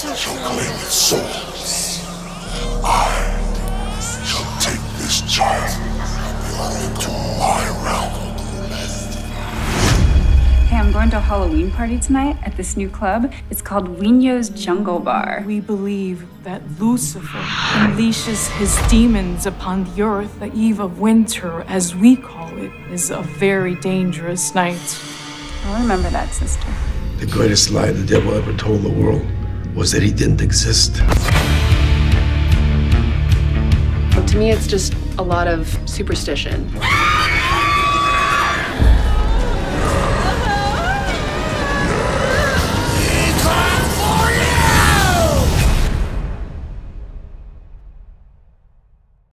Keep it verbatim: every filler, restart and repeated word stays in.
shall claim its souls. I shall take this child into my realm. Hey, I'm going to a Halloween party tonight at this new club. It's called Wino's Jungle Bar. We believe that Lucifer unleashes his demons upon the earth. The eve of winter, as we call it, is a very dangerous night. I'll remember that, sister. The greatest lie the devil ever told the world was that he didn't exist. To me, it's just a lot of superstition.